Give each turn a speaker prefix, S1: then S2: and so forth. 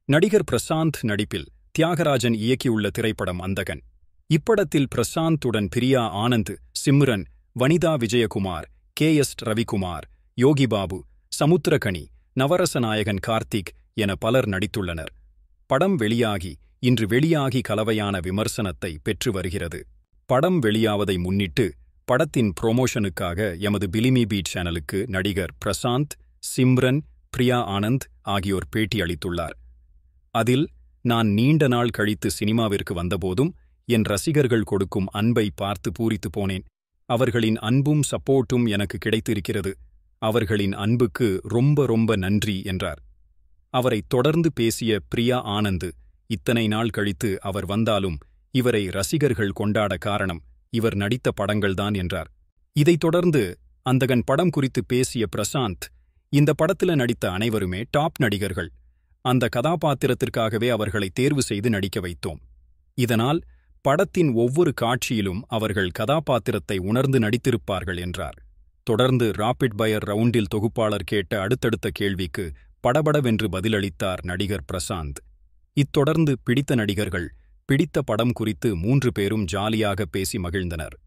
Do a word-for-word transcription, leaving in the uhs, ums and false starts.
S1: நடிகர் பிரசாந்த் நடிப்பில் தியாகராஜன் இயக்கியுள்ள திரைப்படம் அந்தகன். இப்படத்தில் பிரசாந்துடன் பிரியா ஆனந்த், சிம்ரன், வனிதா விஜயகுமார், கே எஸ் ரவிக்குமார், யோகிபாபு, சமுத்திரகனி, நவரச நாயகன் கார்த்திக் என பலர் நடித்துள்ளனர். படம் வெளியாகி இன்று வெளியாகி கலவையான விமர்சனத்தை பெற்று வருகிறது. படம் வெளியாவதை முன்னிட்டு படத்தின் புரோமோஷனுக்காக எமது பிலிமி பீட் சேனலுக்கு நடிகர் பிரசாந்த், சிம்ரன், பிரியா ஆனந்த் ஆகியோர் பேட்டி அளித்துள்ளார். அதில், நான் நீண்ட நாள் கழித்து சினிமாவிற்கு வந்தபோதும் என் ரசிகர்கள் கொடுக்கும் அன்பை பார்த்து பூரித்து போனேன். அவர்களின் அன்பும் சப்போர்ட்டும் எனக்கு கிடைத்திருக்கிறது. அவர்களின் அன்புக்கு ரொம்ப ரொம்ப நன்றி என்றார். அவரை தொடர்ந்து பேசிய பிரியா ஆனந்த், இத்தனை நாள் கழித்து அவர் வந்தாலும் இவரை ரசிகர்கள் கொண்டாட காரணம் இவர் நடித்த படங்கள்தான் என்றார். இதைத் தொடர்ந்து அந்தகன் படம் குறித்து பேசிய பிரசாந்த், இந்த படத்துல நடித்த அனைவருமே டாப் நடிகர்கள். அந்த கதாபாத்திரத்திற்காகவே அவர்களை தேர்வு செய்து நடிக்க வைத்தோம். இதனால் படத்தின் ஒவ்வொரு காட்சியிலும் அவர்கள் கதாபாத்திரத்தை உணர்ந்து நடித்திருப்பார்கள் என்றார். தொடர்ந்து ராபிட் ஃபயர் ரவுண்டில் தொகுப்பாளர் கேட்ட அடுத்தடுத்த கேள்விக்கு படபடவென்று பதிலளித்தார் நடிகர் பிரசாந்த். இத்தொடர்ந்து பிடித்த நடிகர்கள், பிடித்த படம் குறித்து மூன்று பேரும் ஜாலியாக பேசி மகிழ்ந்தனர்.